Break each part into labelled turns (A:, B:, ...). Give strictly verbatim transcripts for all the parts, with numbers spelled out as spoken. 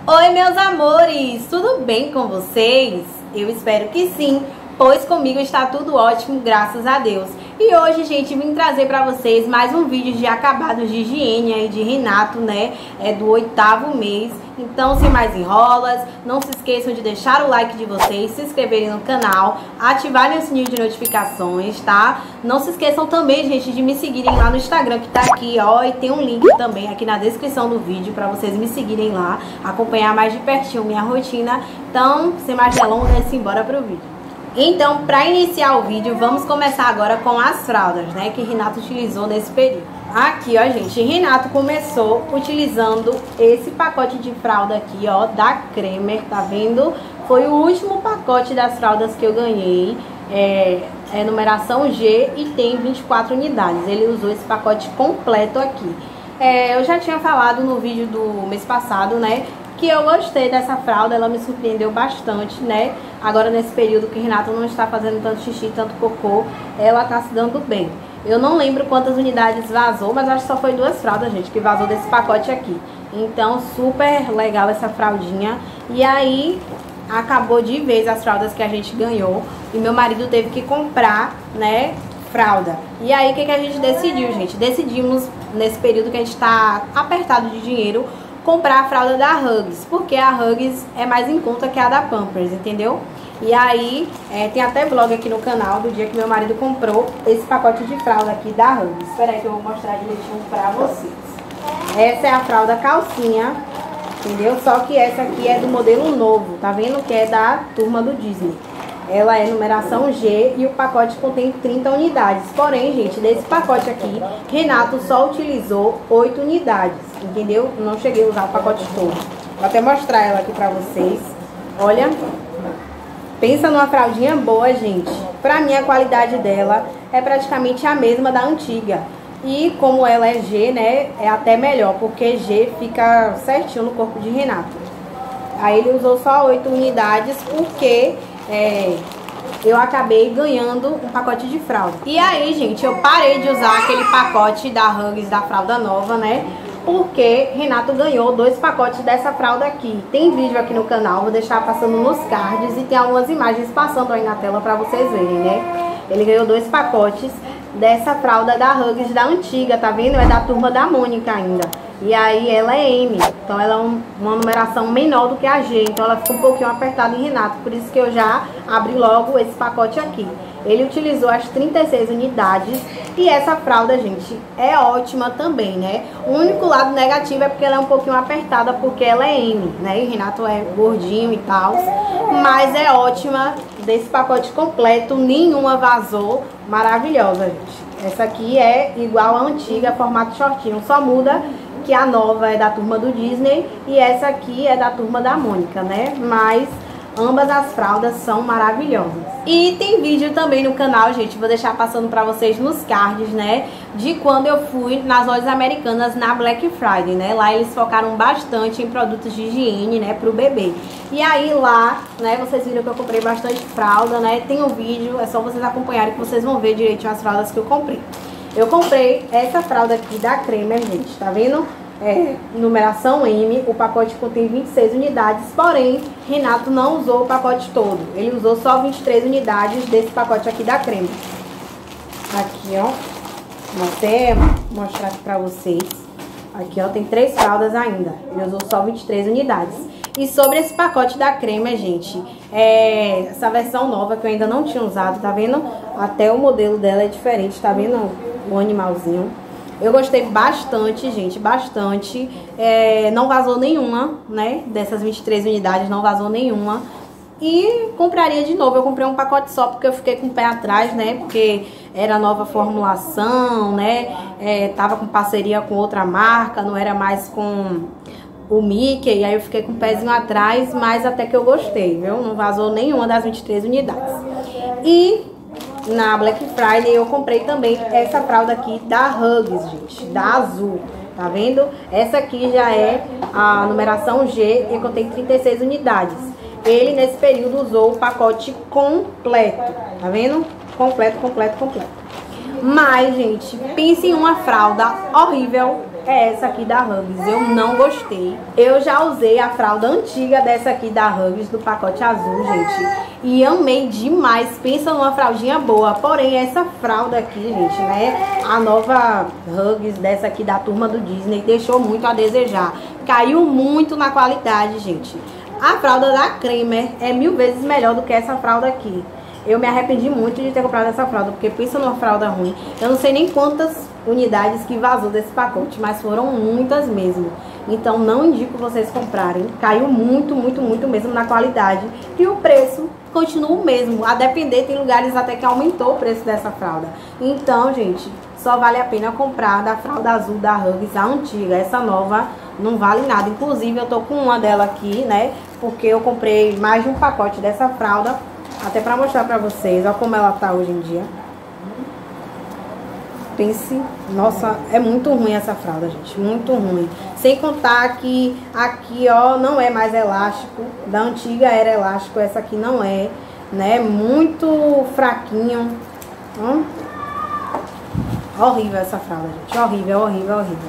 A: Oi, meus amores, tudo bem com vocês? Eu espero que sim, pois comigo está tudo ótimo, graças a Deus. E hoje, gente, vim trazer pra vocês mais um vídeo de acabados de higiene aí de Renato, né? É do oitavo mês. Então, sem mais enrolas, não se esqueçam de deixar o like de vocês, se inscreverem no canal, ativarem o sininho de notificações, tá? Não se esqueçam também, gente, de me seguirem lá no Instagram, que tá aqui, ó, e tem um link também aqui na descrição do vídeo pra vocês me seguirem lá, acompanhar mais de pertinho minha rotina. Então, sem mais delongas, simbora pro vídeo. Então, para iniciar o vídeo, vamos começar agora com as fraldas, né, que Renato utilizou nesse período. Aqui, ó, gente, Renato começou utilizando esse pacote de fralda aqui, ó, da Cremer, tá vendo? Foi o último pacote das fraldas que eu ganhei, é, é numeração G e tem vinte e quatro unidades. Ele usou esse pacote completo aqui. É, eu já tinha falado no vídeo do mês passado, né, que eu gostei dessa fralda, ela me surpreendeu bastante, né? Agora nesse período que Renato não está fazendo tanto xixi, tanto cocô, ela tá se dando bem. Eu não lembro quantas unidades vazou, mas acho que só foi duas fraldas, gente, que vazou desse pacote aqui. Então, super legal essa fraldinha. E aí, acabou de vez as fraldas que a gente ganhou. E meu marido teve que comprar, né, fralda. E aí, o que, que a gente decidiu, gente? Decidimos, nesse período que a gente tá apertado de dinheiro, comprar a fralda da Huggies, porque a Huggies é mais em conta que a da Pampers, entendeu? E aí, é, tem até vlog aqui no canal do dia que meu marido comprou esse pacote de fralda aqui da Huggies. Espera aí que eu vou mostrar direitinho pra vocês. Essa é a fralda calcinha, entendeu? Só que essa aqui é do modelo novo, tá vendo? Que é da turma do Disney. Ela é numeração G e o pacote contém trinta unidades. Porém, gente, desse pacote aqui, Renato só utilizou oito unidades, entendeu? Não cheguei a usar o pacote todo. Vou até mostrar ela aqui pra vocês. Olha, pensa numa fraldinha boa, gente. Pra mim, a qualidade dela é praticamente a mesma da antiga. E como ela é G, né, é até melhor, porque G fica certinho no corpo de Renato. Aí ele usou só oito unidades, porque... É, eu acabei ganhando um pacote de fralda. E aí, gente, eu parei de usar aquele pacote da Huggies, da fralda nova, né? Porque Renato ganhou dois pacotes dessa fralda aqui. Tem vídeo aqui no canal, vou deixar passando nos cards. E tem algumas imagens passando aí na tela pra vocês verem, né? Ele ganhou dois pacotes dessa fralda da Huggies, da antiga, tá vendo? É da turma da Mônica ainda. E aí ela é M, então ela é um, uma numeração menor do que a G, então ela fica um pouquinho apertada em Renato, por isso que eu já abri logo esse pacote aqui. Ele utilizou as trinta e seis unidades e essa fralda, gente, é ótima também, né? O único lado negativo é porque ela é um pouquinho apertada, porque ela é M, né? E Renato é gordinho e tal, mas é ótima desse pacote completo, nenhuma vazou, maravilhosa, gente. Essa aqui é igual à antiga, formato shortinho, só muda que a nova é da turma do Disney e essa aqui é da turma da Mônica, né? Mas ambas as fraldas são maravilhosas. E tem vídeo também no canal, gente, vou deixar passando pra vocês nos cards, né? De quando eu fui nas lojas americanas na Black Friday, né? Lá eles focaram bastante em produtos de higiene, né? Pro bebê. E aí lá, né? Vocês viram que eu comprei bastante fralda, né? Tem um vídeo, é só vocês acompanharem que vocês vão ver direitinho as fraldas que eu comprei. Eu comprei essa fralda aqui da Cremer, gente, tá vendo? É, numeração M, o pacote contém vinte e seis unidades, porém, Renato não usou o pacote todo. Ele usou só vinte e três unidades desse pacote aqui da Cremer. Aqui, ó, vou até mostrar aqui pra vocês. Aqui, ó, tem três fraldas ainda. Ele usou só vinte e três unidades. E sobre esse pacote da Cremer, gente, é, essa versão nova que eu ainda não tinha usado, tá vendo? Até o modelo dela é diferente, tá vendo o animalzinho? Eu gostei bastante, gente, bastante. É, não vazou nenhuma, né? Dessas vinte e três unidades, não vazou nenhuma. E compraria de novo. Eu comprei um pacote só porque eu fiquei com o pé atrás, né? Porque era nova formulação, né? É, tava com parceria com outra marca, não era mais com o Mickey. E aí eu fiquei com o pezinho atrás, mas até que eu gostei, viu? Não vazou nenhuma das vinte e três unidades. E na Black Friday eu comprei também essa fralda aqui da Huggies, gente, da azul, tá vendo? Essa aqui já é a numeração G e contém trinta e seis unidades. Ele nesse período usou o pacote completo, tá vendo? Completo, completo, completo. Mas, gente, pense em uma fralda horrível, é essa aqui da Huggies. Eu não gostei. Eu já usei a fralda antiga dessa aqui da Huggies, do pacote azul, gente, e amei demais. Pensa numa fraldinha boa. Porém, essa fralda aqui, gente, né, a nova Huggies dessa aqui da turma do Disney, deixou muito a desejar. Caiu muito na qualidade, gente. A fralda da Cremer é mil vezes melhor do que essa fralda aqui. Eu me arrependi muito de ter comprado essa fralda, porque pensa numa fralda ruim. Eu não sei nem quantas unidades que vazou desse pacote, mas foram muitas mesmo. Então não indico vocês comprarem. Caiu muito, muito, muito mesmo na qualidade. E o preço continua o mesmo. A depender, tem lugares até que aumentou o preço dessa fralda. Então, gente, só vale a pena comprar da fralda azul da Huggies, a antiga. Essa nova não vale nada. Inclusive, eu tô com uma dela aqui, né? Porque eu comprei mais de um pacote dessa fralda. Até pra mostrar pra vocês, olha como ela tá hoje em dia. Pense, nossa, é muito ruim essa fralda, gente, muito ruim. Sem contar que aqui, ó, não é mais elástico. Da antiga era elástico, essa aqui não é, né? Muito fraquinho. Ó. Horrível essa fralda, gente, horrível, horrível, horrível.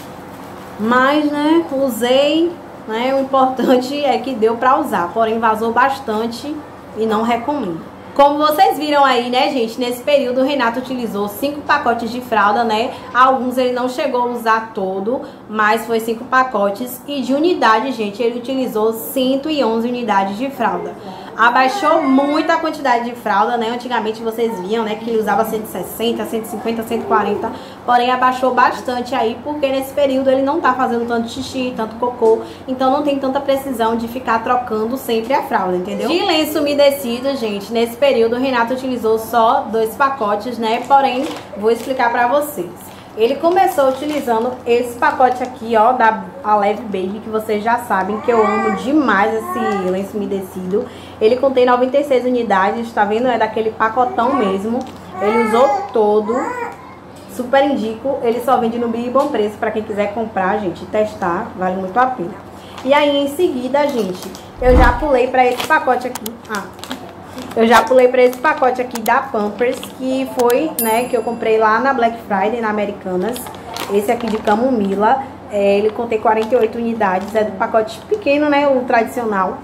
A: Mas, né, usei, né? O importante é que deu pra usar, porém vazou bastante. E não recomendo. Como vocês viram aí, né, gente, nesse período o Renato utilizou cinco pacotes de fralda, né? Alguns ele não chegou a usar todo, mas foi cinco pacotes. E de unidade, gente, ele utilizou cento e onze unidades de fralda. Abaixou muito a quantidade de fralda, né? Antigamente vocês viam, né, que ele usava cento e sessenta, cento e cinquenta, cento e quarenta. Porém, abaixou bastante aí, porque nesse período ele não tá fazendo tanto xixi, tanto cocô. Então não tem tanta precisão de ficar trocando sempre a fralda, entendeu? De lenço umedecido, gente, nesse período o Renato utilizou só dois pacotes, né? Porém, vou explicar pra vocês. Ele começou utilizando esse pacote aqui, ó, da Aleve Baby, que vocês já sabem que eu amo demais esse lenço umedecido. Ele contém noventa e seis unidades, tá vendo? É daquele pacotão mesmo. Ele usou todo. Super indico. Ele só vende no Big Bom Preço pra quem quiser comprar, gente, testar. Vale muito a pena. E aí, em seguida, gente, eu já pulei pra esse pacote aqui. Ah... Eu já pulei para esse pacote aqui da Pampers, que foi, né, que eu comprei lá na Black Friday, na Americanas. Esse aqui de camomila, é, ele contém quarenta e oito unidades, é do pacote pequeno, né, o tradicional.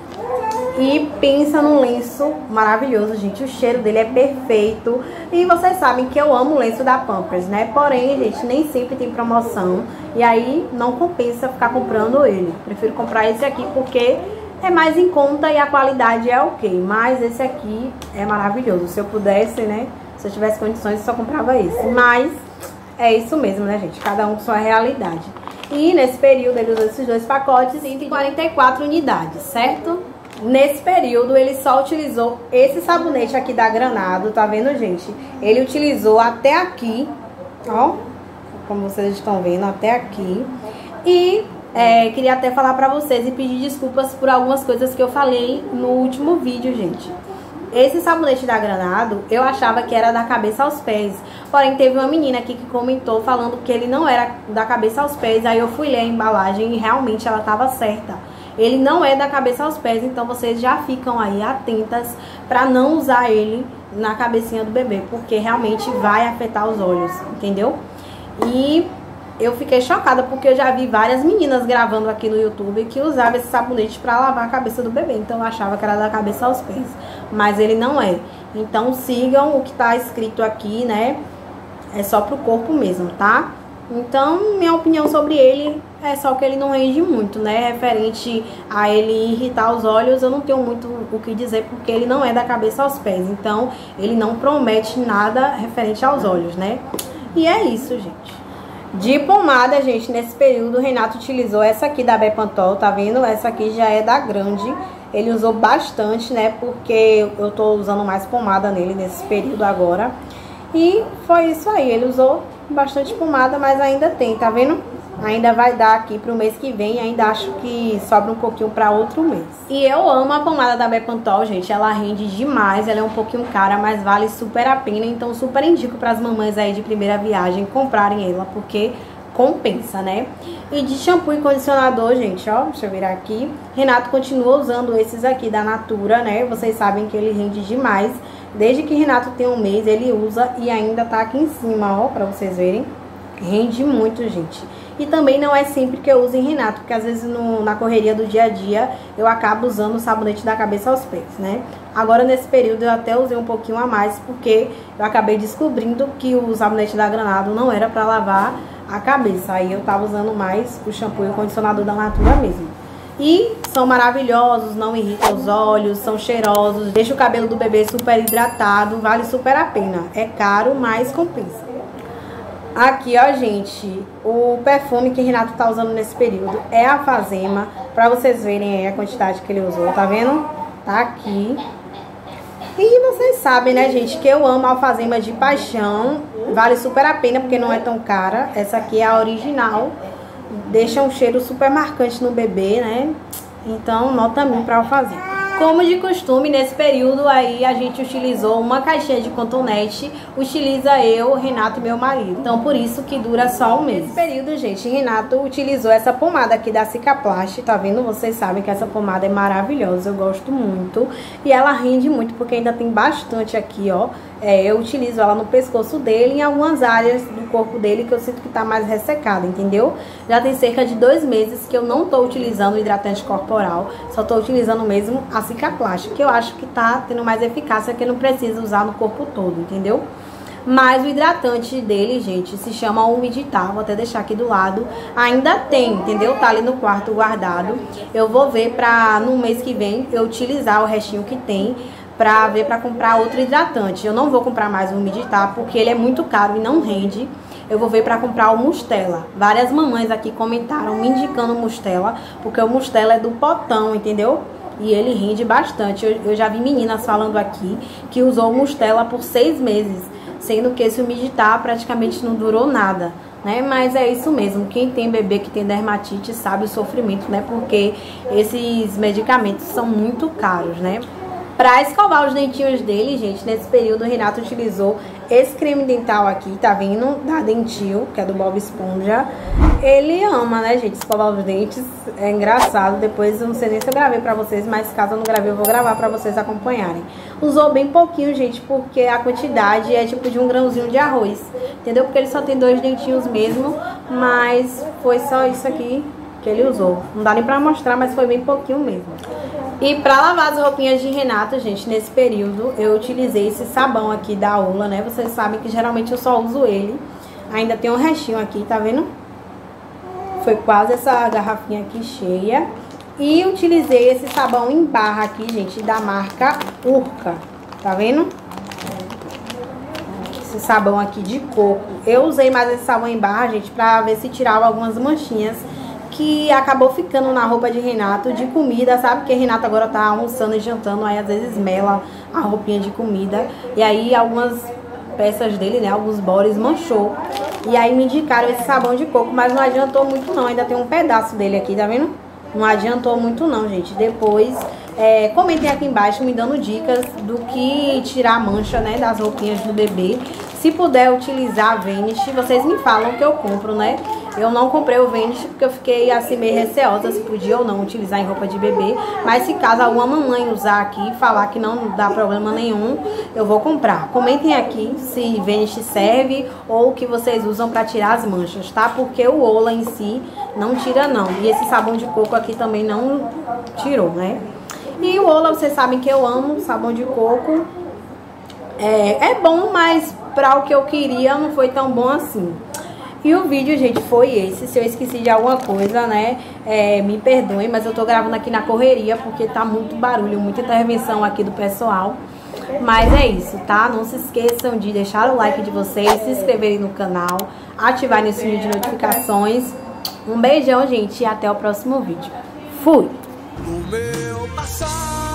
A: E pensa num lenço maravilhoso, gente, o cheiro dele é perfeito. E vocês sabem que eu amo o lenço da Pampers, né, porém, gente, nem sempre tem promoção. E aí não compensa ficar comprando ele. Prefiro comprar esse aqui porque é mais em conta e a qualidade é ok. Mas esse aqui é maravilhoso. Se eu pudesse, né, se eu tivesse condições, eu só comprava esse. Mas é isso mesmo, né, gente? Cada um com sua realidade. E nesse período ele usou esses dois pacotes, cento e quarenta e quatro unidades, certo? Nesse período ele só utilizou esse sabonete aqui da Granado, tá vendo, gente? Ele utilizou até aqui, ó, como vocês estão vendo, até aqui. E É, queria até falar pra vocês e pedir desculpas por algumas coisas que eu falei no último vídeo, gente. Esse sabonete da Granado, eu achava que era da cabeça aos pés. Porém, teve uma menina aqui que comentou falando que ele não era da cabeça aos pés. Aí eu fui ler a embalagem e realmente ela estava certa. Ele não é da cabeça aos pés, então vocês já ficam aí atentas pra não usar ele na cabecinha do bebê, porque realmente vai afetar os olhos, entendeu? E eu fiquei chocada porque eu já vi várias meninas gravando aqui no YouTube que usavam esse sabonete pra lavar a cabeça do bebê. Então eu achava que era da cabeça aos pés, mas ele não é. Então sigam o que tá escrito aqui, né? É só pro corpo mesmo, tá? Então minha opinião sobre ele é só que ele não rende muito, né? Referente a ele irritar os olhos, eu não tenho muito o que dizer porque ele não é da cabeça aos pés. Então ele não promete nada referente aos olhos, né? E é isso, gente. De pomada, gente, nesse período o Renato utilizou essa aqui da Bepantol, tá vendo? Essa aqui já é da grande. Ele usou bastante, né? Porque eu tô usando mais pomada nele nesse período agora. E foi isso aí, ele usou bastante pomada, mas ainda tem, tá vendo? Ainda vai dar aqui pro mês que vem, ainda acho que sobra um pouquinho pra outro mês. E eu amo a pomada da Bepantol, gente, ela rende demais, ela é um pouquinho cara, mas vale super a pena. Então super indico pras mamães aí de primeira viagem comprarem ela, porque compensa, né? E de shampoo e condicionador, gente, ó, deixa eu virar aqui. Renato continua usando esses aqui da Natura, né? Vocês sabem que ele rende demais. Desde que Renato tem um mês, ele usa e ainda tá aqui em cima, ó, pra vocês verem. Rende muito, gente. E também não é sempre que eu uso em Renato, porque às vezes no, na correria do dia a dia eu acabo usando o sabonete da cabeça aos pés, né? Agora nesse período eu até usei um pouquinho a mais, porque eu acabei descobrindo que o sabonete da Granado não era pra lavar a cabeça. Aí eu tava usando mais o shampoo e o condicionador da Natura mesmo. E são maravilhosos, não irritam os olhos, são cheirosos, deixa o cabelo do bebê super hidratado, vale super a pena. É caro, mas compensa. Aqui, ó, gente, o perfume que Renato tá usando nesse período é a Alfazema, pra vocês verem aí a quantidade que ele usou, tá vendo? Tá aqui. E vocês sabem, né, gente, que eu amo a Alfazema de paixão, vale super a pena porque não é tão cara. Essa aqui é a original, deixa um cheiro super marcante no bebê, né? Então, nota mil pra Alfazema. Como de costume, nesse período aí a gente utilizou uma caixinha de cotonete, utiliza eu, Renato e meu marido. Então por isso que dura só um mês. Nesse período, gente, Renato utilizou essa pomada aqui da Cicaplast, tá vendo? Vocês sabem que essa pomada é maravilhosa, eu gosto muito. E ela rende muito porque ainda tem bastante aqui, ó. É, eu utilizo ela no pescoço dele e em algumas áreas do corpo dele que eu sinto que tá mais ressecada, entendeu? Já tem cerca de dois meses que eu não tô utilizando o hidratante corporal, só tô utilizando mesmo a Cicaplast, que eu acho que tá tendo mais eficácia, que não precisa usar no corpo todo, entendeu? Mas o hidratante dele, gente, se chama Umiditar, vou até deixar aqui do lado. Ainda tem, entendeu? Tá ali no quarto guardado. Eu vou ver pra no mês que vem eu utilizar o restinho que tem, pra ver pra comprar outro hidratante. Eu não vou comprar mais o Umiditar porque ele é muito caro e não rende. Eu vou ver pra comprar o Mustela. Várias mamães aqui comentaram me indicando o Mustela, porque o Mustela é do potão, entendeu? E ele rende bastante. Eu, eu já vi meninas falando aqui que usou o Mustela por seis meses, sendo que esse Umiditar praticamente não durou nada, né? Mas é isso mesmo, quem tem bebê que tem dermatite sabe o sofrimento, né? Porque esses medicamentos são muito caros, né? Pra escovar os dentinhos dele, gente, nesse período o Renato utilizou esse creme dental aqui, tá vendo? Da Dentil, que é do Bob Esponja. Ele ama, né, gente, escovar os dentes. É engraçado, depois eu não sei nem se eu gravei pra vocês, mas caso eu não gravei, eu vou gravar pra vocês acompanharem. Usou bem pouquinho, gente, porque a quantidade é tipo de um grãozinho de arroz, entendeu? Porque ele só tem dois dentinhos mesmo, mas foi só isso aqui que ele usou. Não dá nem pra mostrar, mas foi bem pouquinho mesmo. E pra lavar as roupinhas de Renato, gente, nesse período eu utilizei esse sabão aqui da Ola, né? Vocês sabem que geralmente eu só uso ele. Ainda tem um restinho aqui, tá vendo? Foi quase essa garrafinha aqui cheia. E utilizei esse sabão em barra aqui, gente, da marca Urca. Tá vendo? Esse sabão aqui de coco. Eu usei mais esse sabão em barra, gente, pra ver se tirava algumas manchinhas que acabou ficando na roupa de Renato de comida, sabe? Porque Renato agora tá almoçando e jantando, aí às vezes mela a roupinha de comida. E aí algumas peças dele, né, alguns bores manchou. E aí me indicaram esse sabão de coco, mas não adiantou muito não, ainda tem um pedaço dele aqui, tá vendo? Não adiantou muito não, gente. Depois, é, comentem aqui embaixo me dando dicas do que tirar a mancha, né, das roupinhas do bebê. Se puder utilizar a Vanish, vocês me falam que eu compro, né? Eu não comprei o Vanish porque eu fiquei assim meio receosa se podia ou não utilizar em roupa de bebê. Mas se caso alguma mamãe usar aqui e falar que não dá problema nenhum, eu vou comprar. Comentem aqui se Vanish serve ou o que vocês usam pra tirar as manchas, tá? Porque o Ola em si não tira não. E esse sabão de coco aqui também não tirou, né? E o Ola, vocês sabem que eu amo sabão de coco. É, é bom, mas pra o que eu queria não foi tão bom assim. E o vídeo, gente, foi esse. Se eu esqueci de alguma coisa, né, é, me perdoem, mas eu tô gravando aqui na correria porque tá muito barulho, muita intervenção aqui do pessoal. Mas é isso, tá? Não se esqueçam de deixar o like de vocês, se inscreverem no canal, ativarem o sininho de notificações. Um beijão, gente, e até o próximo vídeo. Fui! No meu passado.